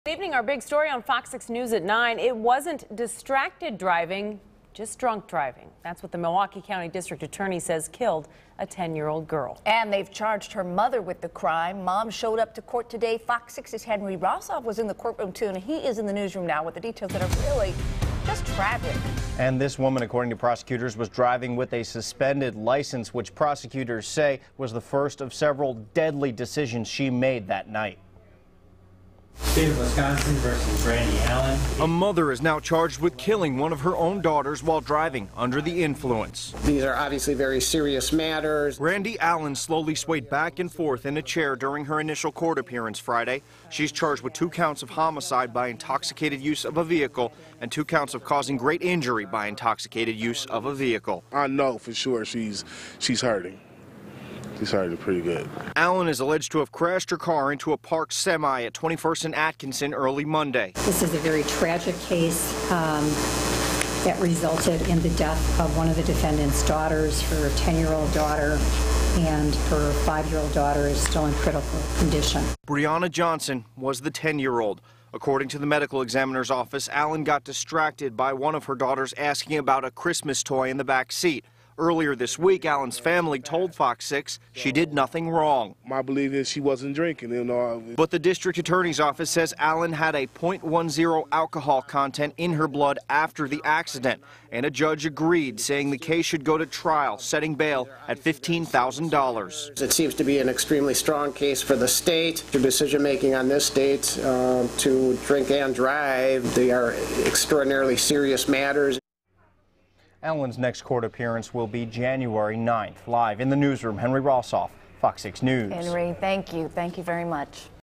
Good evening. Our big story on Fox 6 News at 9. It wasn't distracted driving, just drunk driving. That's what the Milwaukee County District Attorney says killed a 10-year-old girl. And they've charged her mother with the crime. Mom showed up to court today. Fox 6's Henry Rossoff was in the courtroom too, and he is in the newsroom now with the details that are really just tragic. And this woman, according to prosecutors, was driving with a suspended license, which prosecutors say was the first of several deadly decisions she made that night. State of Wisconsin versus Randy Allen. A mother is now charged with killing one of her own daughters while driving under the influence. These are obviously very serious matters. Randy Allen slowly swayed back and forth in a chair during her initial court appearance Friday. She's charged with 2 counts of homicide by intoxicated use of a vehicle and 2 counts of causing great injury by intoxicated use of a vehicle. I know for sure she's hurting. She's hurting pretty good. Allen is alleged to have crashed her car into a parked semi at 21st and Atkinson early Monday. This is a very tragic case that resulted in the death of one of the defendant's daughters. Her 10-year-old daughter and her 5-year-old daughter is still in critical condition. Brianna Johnson was the 10-year-old. According to the medical examiner's office, Allen got distracted by one of her daughters asking about a Christmas toy in the back seat. Earlier this week, Allen's family told Fox 6 she did nothing wrong. My belief is she wasn't drinking. But the district attorney's office says Allen had a .10 alcohol content in her blood after the accident, and a judge agreed, saying the case should go to trial, setting bail at $15,000. It seems to be an extremely strong case for the state. The decision-making on this state to drink and drive, they are extraordinarily serious matters. Allen's next court appearance will be January 9th. Live in the newsroom, Henry Rossoff, Fox 6 News. Henry, thank you. Thank you very much.